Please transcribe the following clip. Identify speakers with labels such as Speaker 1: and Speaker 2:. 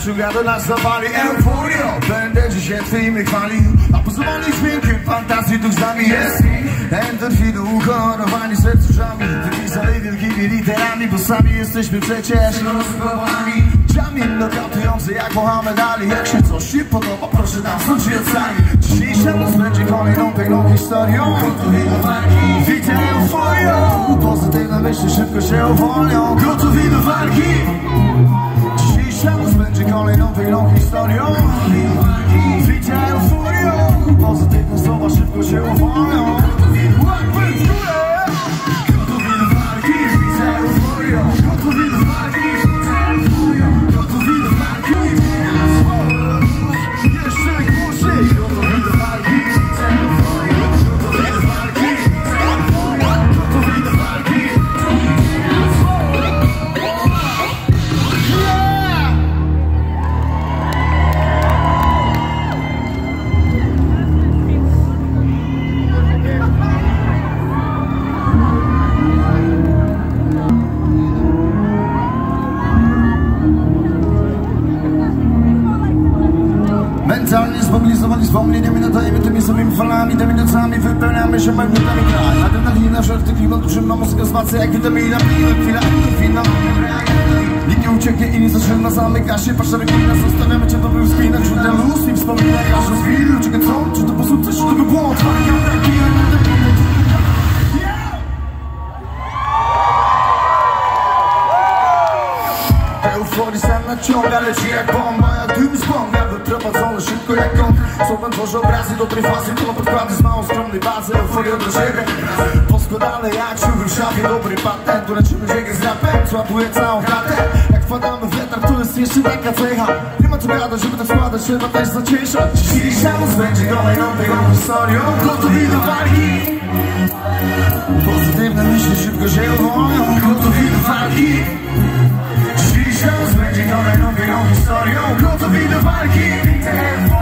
Speaker 1: Sugar do nas zawali euforią. Będę dzisiaj twoimi chwalił, a pozwoli dźwiękiem fantazji duch z nami jest. Endorfiny ukolorowani sercuszami, wypisali wielkimi literami, bo sami jesteśmy przecież rozpływani. Jamin nokautujący jak Mohamed Ali. Jak się coś ci podoba, proszę nam znać ocali. Dzisiejsza noc będzie kolejną piękną historią. Widzę euforią, pozytywne myśli szybko się uwolnią. Gotowi do walki. Dzisiejsza noc będzie kolejną piękną historią. Widzę euforią, pozytywne słowa szybko się uwolnią. Gotowi do walki. Widzę euforią, gotowi do walki. Mentalnie zmobilizowani wspomnieniami, nadajemy tymi samymi falami, tymi nocami wypełniamy się magnetami kraj. Adrenalina, żarty, klimat, trzyma mózg zwacy jak witamina, chwila, endorfina. Nikt nie ucieknie i nie zaczyna, zamyka się pasza reklina. Zostawiamy cię dobry w spinach, źródłem luz i wspominaj. Aż rozwili, czekaj co? Czy to po prostu coś, czy to by błąd? Euforii sam naciąga, leci jak bomba, jak dym z bomba. Wyprowadzony szybko jak kąt. Słowem tworzy obrazy dobrej fazy, to podkłady z małą skromnej bazy. Euforia do siebie poskładane jak siły w szafie. Dobry patent, uleczymy dźwięk z rapem. Złapuje całą chatę. Jak wpadamy w etar, to jest jeszcze taka cecha. Nie ma co gadać, żeby tak składać, trzeba też zacieszać. Dzisiejsza noc będzie kolejną piękną historią. Gotowi do walki. Pozytywne myśli szybko się uwolnią. Gotowi do walki. Dzisiaj będzie kolejną piękną historią. Gotowi do walki.